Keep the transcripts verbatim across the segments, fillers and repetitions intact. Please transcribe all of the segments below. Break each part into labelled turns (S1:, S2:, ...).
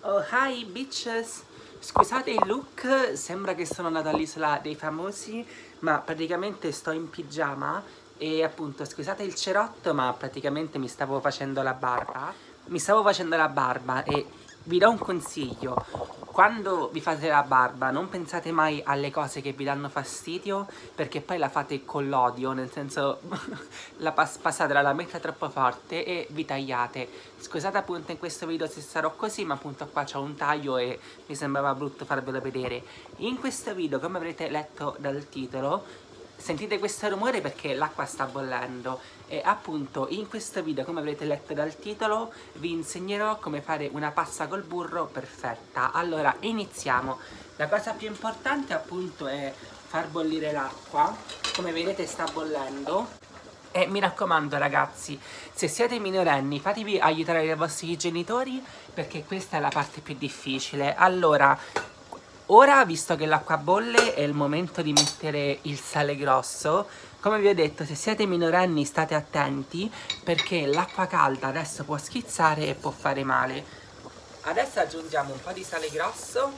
S1: Oh, hi bitches! Scusate il look, sembra che sono andata all'Isola dei Famosi, ma praticamente sto in pigiama e appunto scusate il cerotto, ma praticamente mi stavo facendo la barba. Mi stavo facendo la barba e vi do un consiglio. Quando vi fate la barba non pensate mai alle cose che vi danno fastidio, perché poi la fate con l'odio, nel senso la pas passate la lametta troppo forte e vi tagliate. Scusate appunto in questo video se sarò così, ma appunto qua c'ho un taglio e mi sembrava brutto farvelo vedere. In questo video, come avrete letto dal titolo, sentite questo rumore perché l'acqua sta bollendo e appunto in questo video, come avrete letto dal titolo, vi insegnerò come fare una pasta col burro perfetta. Allora iniziamo. La cosa più importante appunto è far bollire l'acqua. Come vedete sta bollendo. E mi raccomando ragazzi, se siete minorenni fatevi aiutare dai vostri genitori, perché questa è la parte più difficile. Allora, ora visto che l'acqua bolle è il momento di mettere il sale grosso. Come vi ho detto, se siete minorenni state attenti, perché l'acqua calda adesso può schizzare e può fare male. Adesso aggiungiamo un po' di sale grosso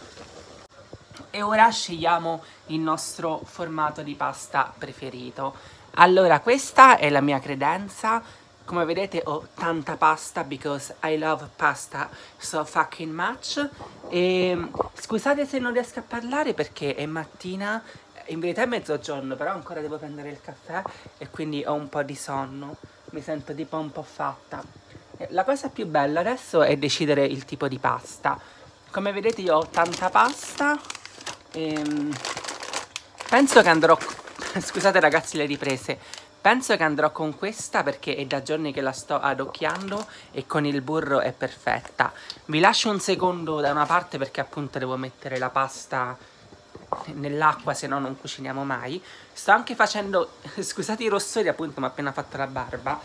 S1: e ora scegliamo il nostro formato di pasta preferito. Allora, questa è la mia credenza. Come vedete ho tanta pasta because I love pasta so fucking much. E scusate se non riesco a parlare perché è mattina, in verità è mezzogiorno, però ancora devo prendere il caffè e quindi ho un po' di sonno. Mi sento tipo un po' fatta. La cosa più bella adesso è decidere il tipo di pasta. Come vedete io ho tanta pasta. Ehm, penso che andrò... Scusate ragazzi le riprese. Penso che andrò con questa perché è da giorni che la sto adocchiando e con il burro è perfetta. Vi lascio un secondo da una parte perché appunto devo mettere la pasta nell'acqua, se no non cuciniamo mai. Sto anche facendo... Scusate i rossori appunto, ma ho appena fatto la barba.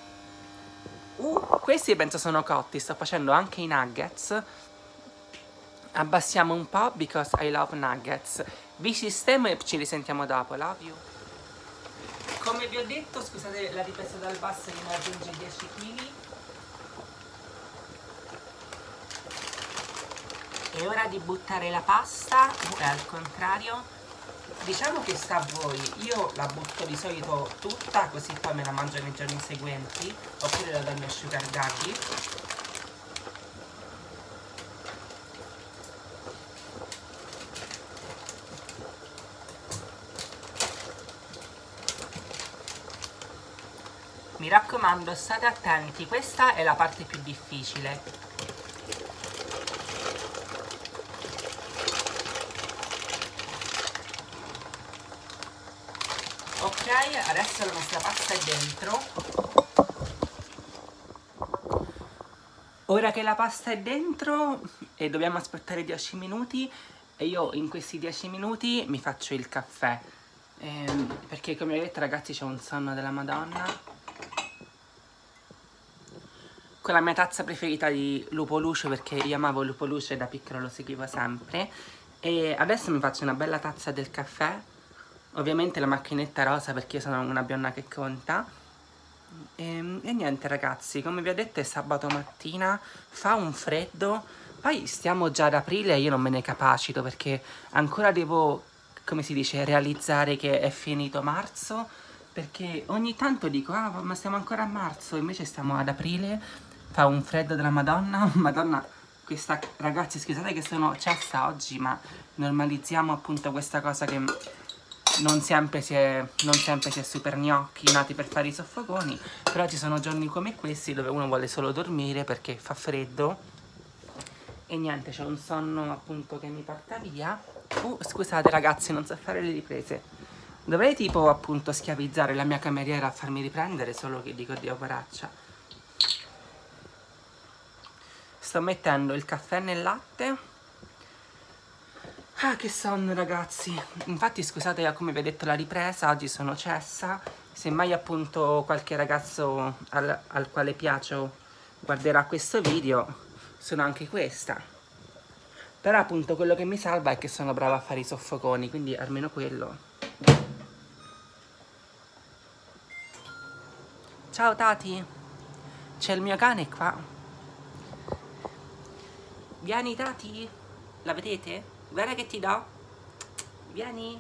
S1: Uh, questi penso sono cotti, sto facendo anche i nuggets. Abbassiamo un po' because I love nuggets. Vi sistemo e ci risentiamo dopo. Love you. Come vi ho detto, scusate la ripresa dal basso che mi aggiunge dieci chili. È ora di buttare la pasta, è al contrario. Diciamo che sta a voi, io la butto di solito tutta così poi me la mangio nei giorni seguenti, oppure la do al mio sugar daddy. Mi raccomando, state attenti, questa è la parte più difficile. Ok, adesso la nostra pasta è dentro. Ora che la pasta è dentro e dobbiamo aspettare dieci minuti, e io in questi dieci minuti mi faccio il caffè. Ehm, perché come vedete ragazzi c'è un sonno della Madonna. Con la mia tazza preferita di Lupo Luce, perché io amavo Lupo Luce da piccolo, lo seguivo sempre. E adesso mi faccio una bella tazza del caffè, ovviamente la macchinetta rosa perché io sono una bionda che conta. E, e niente ragazzi, come vi ho detto è sabato mattina, fa un freddo, poi stiamo già ad aprile e io non me ne capacito perché ancora devo, come si dice, realizzare che è finito marzo, perché ogni tanto dico ah ma siamo ancora a marzo, invece stiamo ad aprile. Fa un freddo della Madonna, Madonna, questa, ragazzi scusate che sono cessa oggi, ma normalizziamo appunto questa cosa che non sempre si è, non sempre si è super gnocchi nati per fare i soffoconi, però ci sono giorni come questi dove uno vuole solo dormire perché fa freddo e niente, c'è un sonno appunto che mi porta via. Uh, scusate ragazzi, non so fare le riprese. Dovrei tipo appunto schiavizzare la mia cameriera a farmi riprendere, solo che dico Dio poraccia. Sto mettendo il caffè nel latte. Ah, che sonno ragazzi. Infatti scusate come vi ho detto la ripresa, oggi sono cessa. Semmai appunto qualche ragazzo al, al quale piaccio guarderà questo video, sono anche questa. Però appunto quello che mi salva è che sono brava a fare i soffoconi, quindi almeno quello. Ciao Tati, c'è il mio cane qua. Vieni Tati, la vedete? Guarda che ti do. Vieni.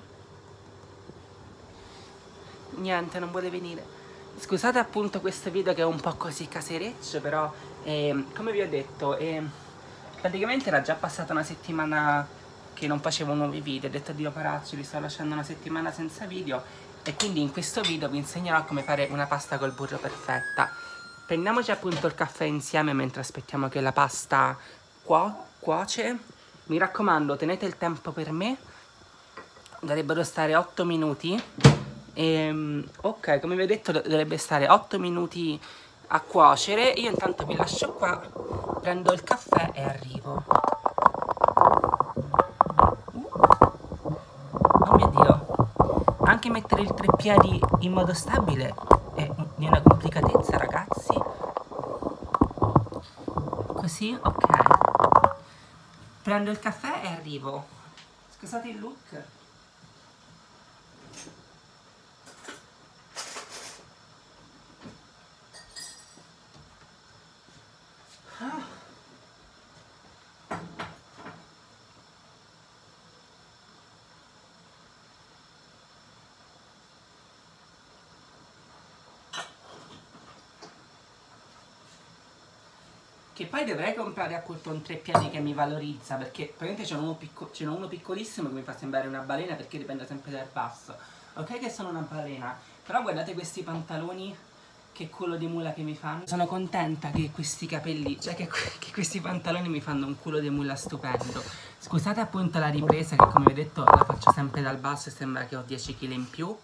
S1: Niente, non vuole venire. Scusate appunto questo video che è un po' così casereccio, però eh, come vi ho detto, eh, praticamente era già passata una settimana che non facevo nuovi video. Ho detto addio paracci, vi sto lasciando una settimana senza video, e quindi in questo video vi insegnerò come fare una pasta col burro perfetta. Prendiamoci appunto il caffè insieme mentre aspettiamo che la pasta cuo cuoce. Mi raccomando, tenete il tempo per me, dovrebbero stare otto minuti. E, ok, come vi ho detto dovrebbe stare otto minuti a cuocere. Io intanto vi lascio qua, prendo il caffè e arrivo. Oh mio Dio, anche mettere il treppiedi in modo stabile è di una complicatezza, ragazzi. Così, ok. Prendo il caffè e arrivo. Scusate il look. Che poi dovrei comprare appunto un treppiedi che mi valorizza, perché praticamente c'è uno, picco uno piccolissimo che mi fa sembrare una balena, perché dipende sempre dal basso. Ok che sono una balena, però guardate questi pantaloni, che culo di mula che mi fanno. Sono contenta che questi capelli, cioè che, che questi pantaloni mi fanno un culo di mula stupendo. Scusate appunto la ripresa, che come vi ho detto la faccio sempre dal basso e sembra che ho dieci chili in più.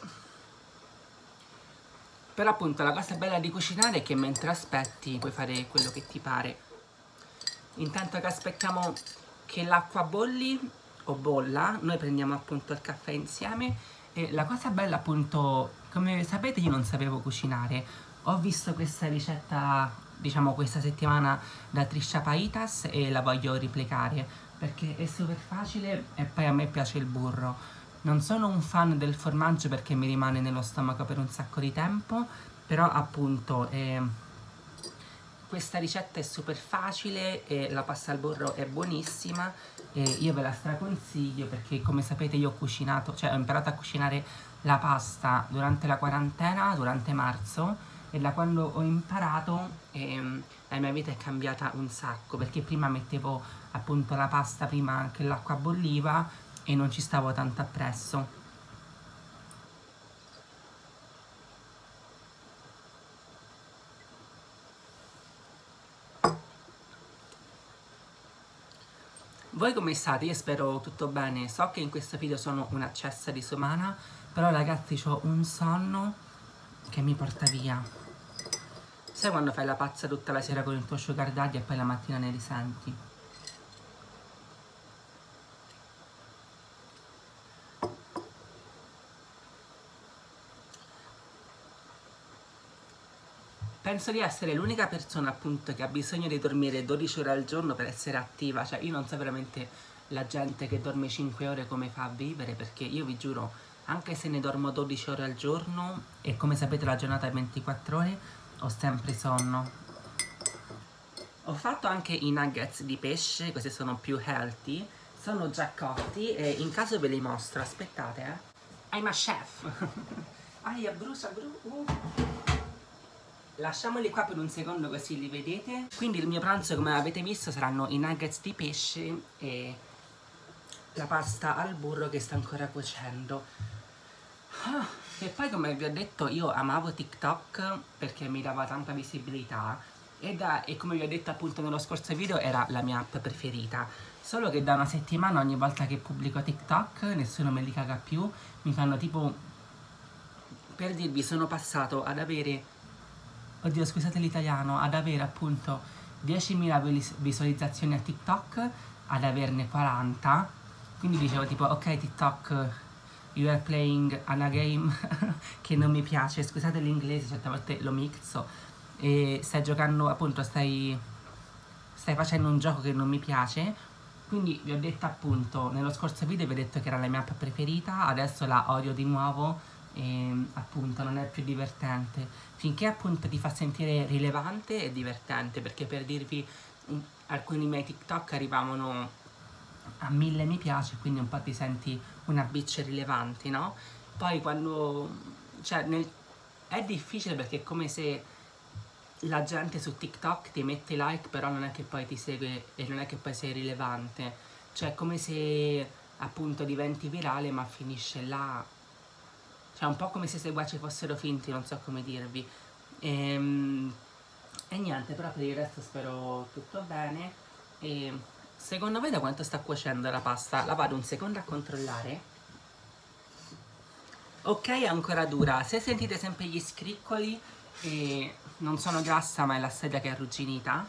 S1: Però appunto la cosa bella di cucinare è che mentre aspetti puoi fare quello che ti pare. Intanto che aspettiamo che l'acqua bolli o bolla, noi prendiamo appunto il caffè insieme. E la cosa bella appunto, come sapete io non sapevo cucinare. Ho visto questa ricetta, diciamo questa settimana, da Trisha Paytas e la voglio replicare perché è super facile e poi a me piace il burro. Non sono un fan del formaggio perché mi rimane nello stomaco per un sacco di tempo, però appunto eh, questa ricetta è super facile e la pasta al burro è buonissima e io ve la straconsiglio perché come sapete io ho cucinato, cioè ho imparato a cucinare la pasta durante la quarantena, durante marzo, e da quando ho imparato eh, la mia vita è cambiata un sacco, perché prima mettevo appunto la pasta prima che l'acqua bolliva e non ci stavo tanto appresso. Voi come state? Io spero tutto bene. So che in questo video sono una cessa disumana, però ragazzi ho un sonno che mi porta via. Sai quando fai la pazza tutta la sera con il tuo sugar daddy e poi la mattina ne risenti? Penso di essere l'unica persona appunto che ha bisogno di dormire dodici ore al giorno per essere attiva. Cioè io non so veramente la gente che dorme cinque ore come fa a vivere, perché io vi giuro, anche se ne dormo dodici ore al giorno e come sapete la giornata è ventiquattro ore, ho sempre sonno. Ho fatto anche i nuggets di pesce, questi sono più healthy, sono già cotti e in caso ve li mostro, aspettate eh. I'm a chef. Aia, brucia, brucia. Lasciamoli qua per un secondo così li vedete. Quindi il mio pranzo, come avete visto, saranno i nuggets di pesce e la pasta al burro che sta ancora cuocendo. Ah, e poi come vi ho detto io amavo TikTok perché mi dava tanta visibilità e, da, e come vi ho detto appunto nello scorso video era la mia app preferita. Solo che da una settimana ogni volta che pubblico TikTok nessuno me li caga più. Mi fanno tipo, per dirvi, sono passato ad avere, oddio scusate l'italiano, ad avere appunto diecimila visualizzazioni a TikTok ad averne quaranta. Quindi dicevo tipo ok TikTok, you are playing a game che non mi piace, scusate l'inglese, certe volte lo mixo, e stai giocando appunto, stai, stai facendo un gioco che non mi piace. Quindi vi ho detto appunto, nello scorso video vi ho detto che era la mia app preferita, adesso la odio di nuovo e appunto non è più divertente, finché appunto ti fa sentire rilevante e divertente, perché per dirvi alcuni miei TikTok arrivavano a mille mi piace, quindi un po' ti senti una bitch rilevante, no? Poi quando, cioè, nel, è difficile perché è come se la gente su TikTok ti mette like, però non è che poi ti segue e non è che poi sei rilevante, cioè è come se appunto diventi virale ma finisce là, cioè un po' come se i seguaci fossero finti, non so come dirvi. Ehm, e niente, però per il resto spero tutto bene. E secondo voi da quanto sta cuocendo la pasta? La vado un secondo a controllare. Ok, è ancora dura. Se sentite sempre gli scricoli, e non sono grassa ma è la sedia che è arrugginita.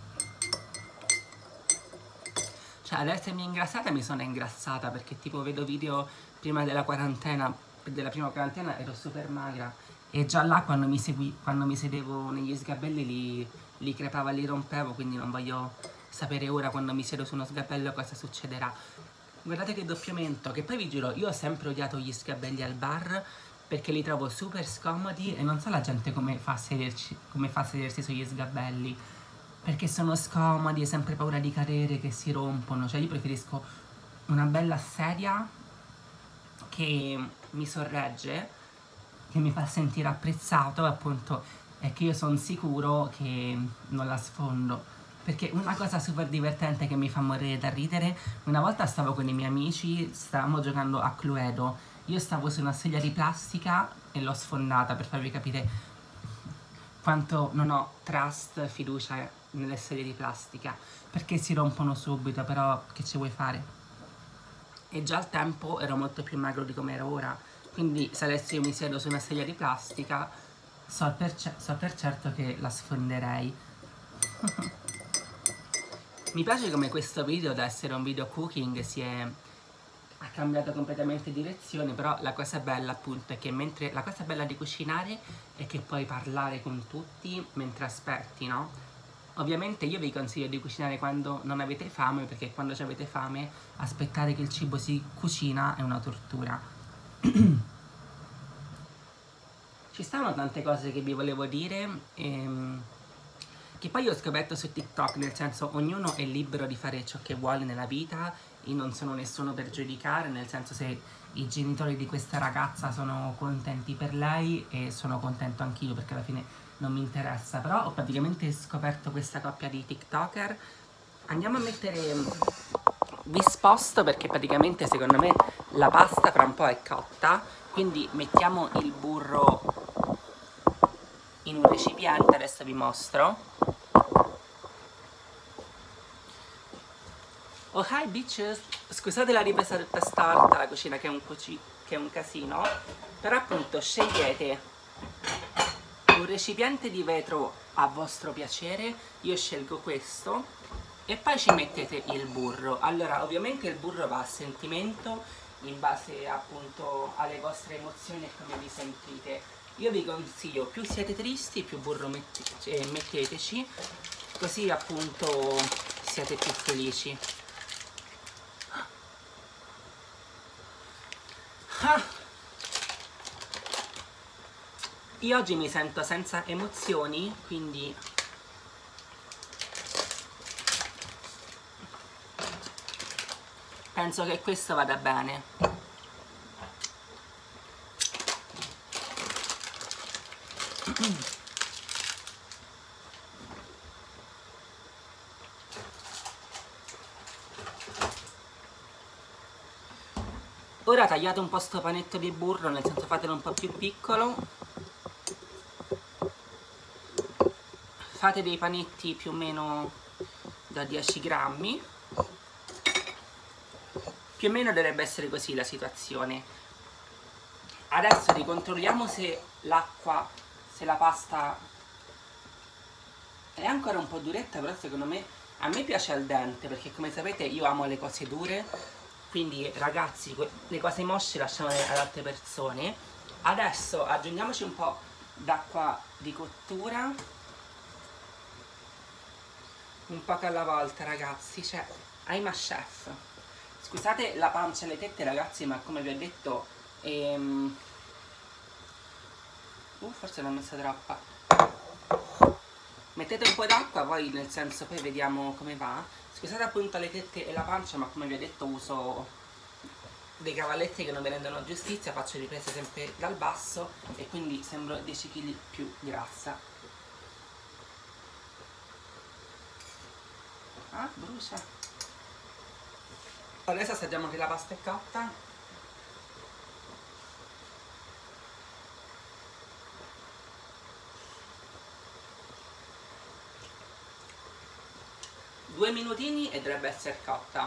S1: Cioè ad essermi ingrassata mi sono ingrassata, perché tipo vedo video prima della quarantena, della prima quarantena ero super magra e già là quando mi, segui, quando mi sedevo negli sgabelli li, li crepava, li rompevo, quindi non voglio sapere ora quando mi siedo su uno sgabello cosa succederà. Guardate che doppiamento, che poi vi giuro, io ho sempre odiato gli sgabelli al bar perché li trovo super scomodi e non so la gente come fa a sederci, come fa a sedersi sugli sgabelli, perché sono scomodi, ho sempre paura di cadere, che si rompono. Cioè io preferisco una bella sedia che mi sorregge, che mi fa sentire apprezzato, appunto, e che io sono sicuro che non la sfondo. Perché una cosa super divertente che mi fa morire da ridere, una volta stavo con i miei amici, stavamo giocando a Cluedo, io stavo su una sedia di plastica e l'ho sfondata, per farvi capire quanto non ho trust, fiducia nelle sedie di plastica, perché si rompono subito, però che ci vuoi fare? E già al tempo ero molto più magro di come ero ora, quindi se adesso io mi siedo su una sedia di plastica so per, so per certo che la sfonderei. Mi piace come questo video, da essere un video cooking, si è ha cambiato completamente direzione, però la cosa bella appunto è che mentre la cosa bella di cucinare è che puoi parlare con tutti mentre aspetti, no? Ovviamente io vi consiglio di cucinare quando non avete fame, perché quando avete fame aspettare che il cibo si cucina è una tortura. Ci stanno tante cose che vi volevo dire, ehm, che poi ho scoperto su TikTok, nel senso ognuno è libero di fare ciò che vuole nella vita, io non sono nessuno per giudicare, nel senso se i genitori di questa ragazza sono contenti per lei e sono contento anch'io, perché alla fine non mi interessa, però ho praticamente scoperto questa coppia di TikToker. Andiamo a mettere, vi sposto perché praticamente secondo me la pasta fra un po' è cotta, quindi mettiamo il burro in un recipiente, adesso vi mostro. Oh hi bitches! Scusate la ripresa tutta storta, la cucina che è, un cuci che è un casino, però appunto scegliete un recipiente di vetro a vostro piacere, io scelgo questo, e poi ci mettete il burro. Allora ovviamente il burro va a sentimento, in base appunto alle vostre emozioni e come vi sentite. Io vi consiglio, più siete tristi più burro metti eh, metteteci, così appunto siete più felici. Ah. Io oggi mi sento senza emozioni, quindi penso che questo vada bene. Ora tagliate un po' sto panetto di burro, nel senso fatelo un po' più piccolo. Fate dei panetti più o meno da dieci grammi. Più o meno dovrebbe essere così la situazione. Adesso ricontrolliamo se l'acqua, se la pasta è ancora un po' duretta, però secondo me, a me piace al dente, perché come sapete io amo le cose dure. Quindi ragazzi, le cose mosce lasciamole ad altre persone. Adesso aggiungiamoci un po' d'acqua di cottura, un poco alla volta ragazzi, cioè I'm a chef. Scusate la pancia e le tette ragazzi, ma come vi ho detto ehm... uh, forse l'ho messa troppa. Mettete un po' d'acqua, poi nel senso poi vediamo come va. Scusate appunto le tette e la pancia, ma come vi ho detto uso dei cavalletti che non mi rendono giustizia, faccio riprese sempre dal basso e quindi sembro dieci chili più grassa. Ah, brucia. Adesso assaggiamo che la pasta è cotta. Due minutini e dovrebbe essere cotta.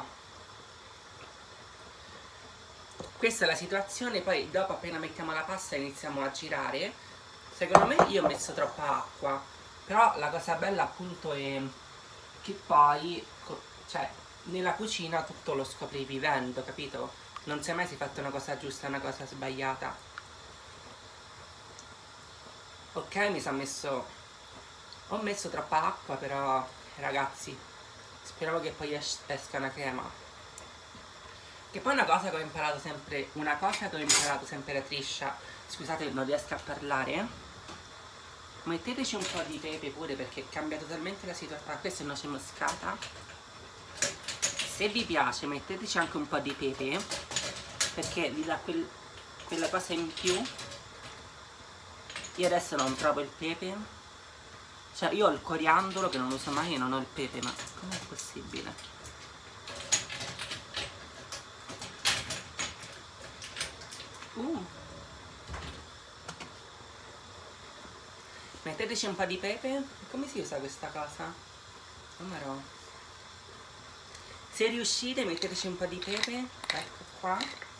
S1: Questa è la situazione, poi dopo appena mettiamo la pasta iniziamo a girare. Secondo me io ho messo troppa acqua, però la cosa bella appunto è che poi, cioè, nella cucina tutto lo scopri vivendo, capito? Non sai mai se hai fatto una cosa giusta o una cosa sbagliata. Ok, mi sono messo... ho messo troppa acqua, però ragazzi, speriamo che poi es esca una crema. Che poi una cosa che ho imparato sempre, una cosa che ho imparato sempre da Trisha, scusate non riesco a parlare, metteteci un po' di pepe pure perché cambia totalmente la situazione. Questa è noce moscata, se vi piace metteteci anche un po' di pepe perché vi dà quel, quella cosa in più. Io adesso non trovo il pepe, cioè io ho il coriandolo che non uso mai e non ho il pepe, ma com'è possibile? Uh. Metteteci un po' di pepe. Come si usa questa cosa? Numero. Se riuscite metteteci un po' di pepe. Ecco qua.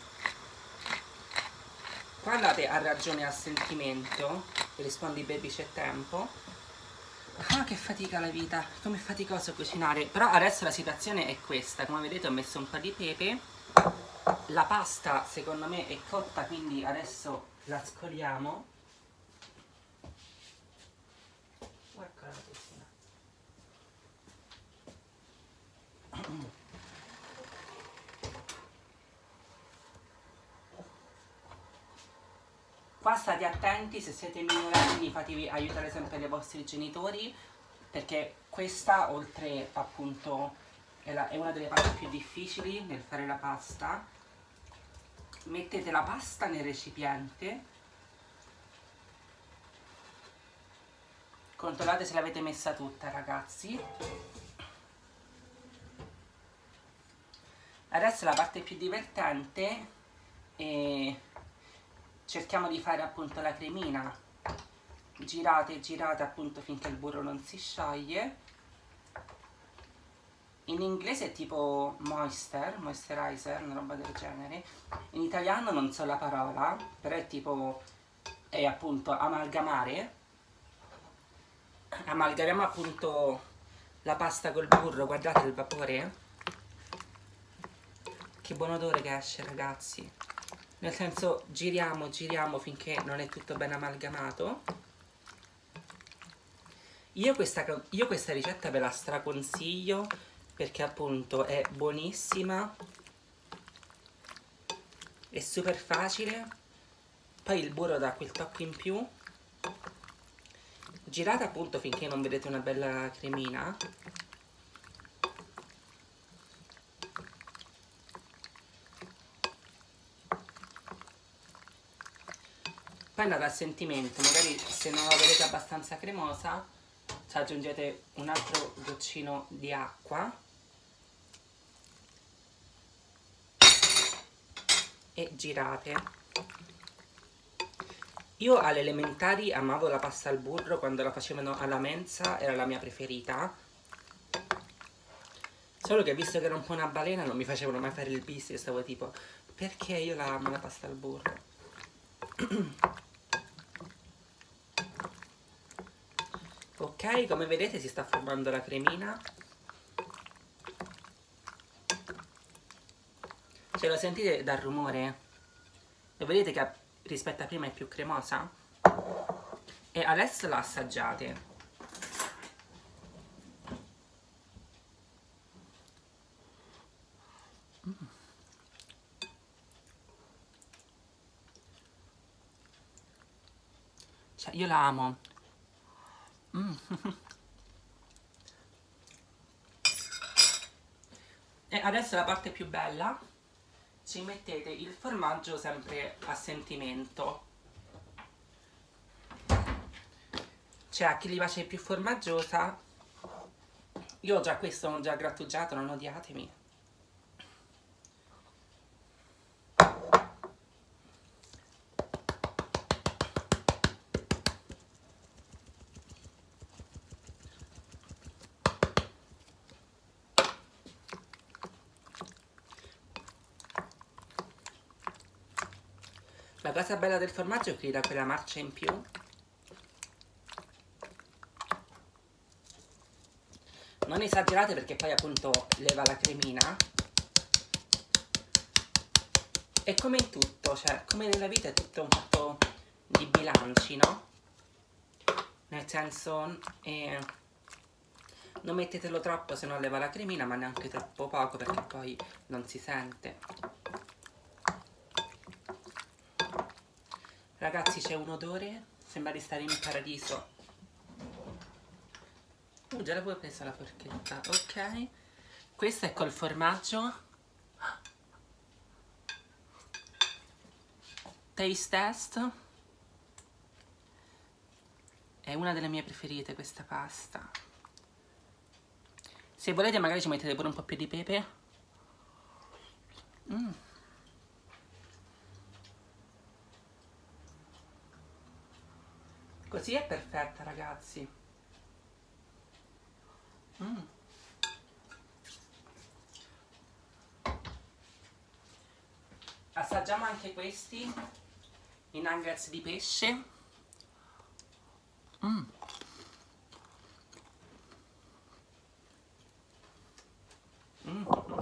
S1: Qua andate a ragione e a sentimento. Rispondi baby c'è tempo. Ah, che fatica la vita. Com'è faticoso cucinare. Però adesso la situazione è questa. Come vedete ho messo un po' di pepe. La pasta secondo me è cotta, quindi adesso la scoliamo. Ecco la testina. Qua state attenti, se siete minorenni fatevi aiutare sempre dai vostri genitori, perché questa, oltre appunto, è, la, è una delle parti più difficili nel fare la pasta. Mettete la pasta nel recipiente, controllate se l'avete messa tutta, ragazzi. Adesso la parte più divertente è... cerchiamo di fare appunto la cremina, girate e girate appunto finché il burro non si scioglie. In inglese è tipo moister, moisturizer, una roba del genere. In italiano non so la parola, però è tipo, è appunto amalgamare. Amalgamiamo appunto la pasta col burro, guardate il vapore. Che buon odore che esce, ragazzi. Nel senso, giriamo, giriamo finché non è tutto ben amalgamato. Io questa, io questa ricetta ve la straconsiglio perché appunto è buonissima, è super facile, poi il burro dà quel tocco in più. Girate appunto finché non vedete una bella cremina. Poi andate a sentimento, magari se non la vedete abbastanza cremosa ci aggiungete un altro goccino di acqua e girate. Io alle elementari amavo la pasta al burro, quando la facevano alla mensa era la mia preferita, solo che visto che era un po' una balena non mi facevano mai fare il bis, io stavo tipo perché io la amo la pasta al burro. Ok, come vedete si sta formando la cremina. Ce lo sentite dal rumore? Lo vedete che rispetto a prima è più cremosa? E adesso la assaggiate. Mm. Cioè io la amo. Mm. E adesso la parte più bella, ci mettete il formaggio sempre a sentimento. Cioè a chi gli piace più formaggiosa, io ho già questo, ho già grattugiato, non odiatemi. La cosa bella del formaggio è che gli dà quella marcia in più. Non esagerate perché poi appunto leva la cremina. E come in tutto, cioè come nella vita è tutto un fatto di bilanci, no? Nel senso, eh, non mettetelo troppo se no leva la cremina, ma neanche troppo poco perché poi non si sente. Ragazzi, c'è un odore, sembra di stare in paradiso. Uh, già l'avevo presa la forchetta, ok. Questo è col formaggio. Taste test. È una delle mie preferite questa pasta. Se volete magari ci mettete pure un po' più di pepe. Mm. Così è perfetta, ragazzi. Mm. Assaggiamo anche questi, i nuggets di pesce. Mm. Mm.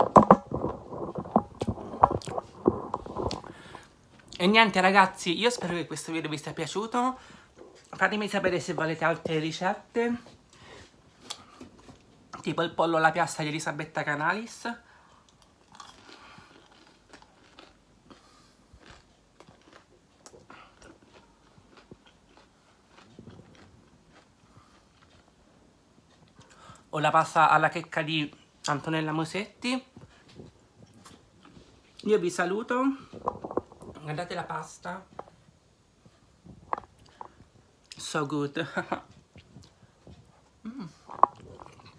S1: E niente ragazzi, io spero che questo video vi sia piaciuto. Fatemi sapere se volete altre ricette, tipo il pollo alla piastra di Elisabetta Canalis. O la pasta alla checca di Antonella Mosetti. Io vi saluto. Guardate la pasta. So good. mm.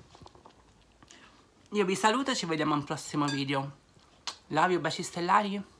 S1: Io vi saluto e ci vediamo al prossimo video. Love you, baci stellari.